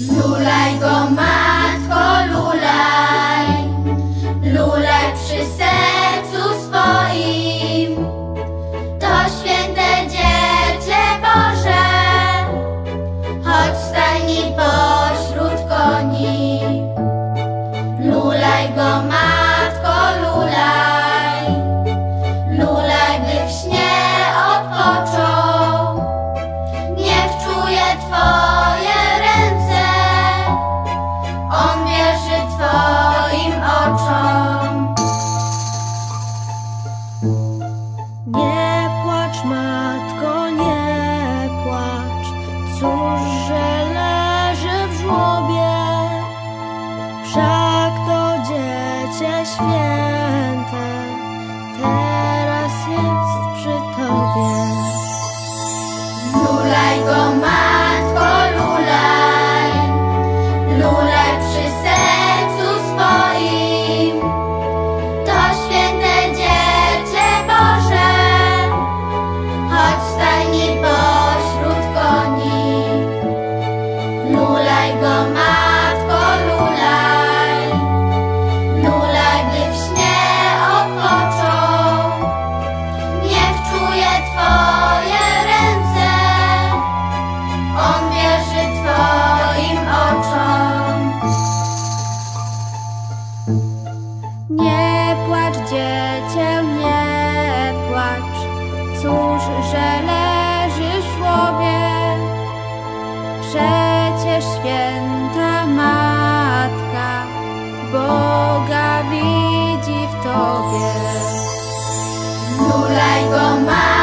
Lulaj go, matko, lulaj, lulaj przy sercu swoim. To święte dziecię Boże, choć w stajni pośród koni. Lulaj go, matko, lulaj, lulaj, by w śnie odpoczął. Niech czuje Twoje ręce, on wierzy Twoim oczom. Nie płacz, matko, nie płacz, cóż, że leży w żłobie. Wszak to dziecię święte teraz jest przy Tobie. Lulaj go, matko, lulaj, lulaj przy sercu swoim. To święte dziecię Boże, choć w stajni pośród koni. Lulaj go, matko, lulaj, lulaj, by w śnie odpoczął. Niech czuje Twoje ręce, on wierzy Twoim oczom. Nie płacz, dziecię, nie płacz, cóż, że leżysz w żłobie. Przecież święta matka Boga widzi w Tobie. Lulaj go, matko,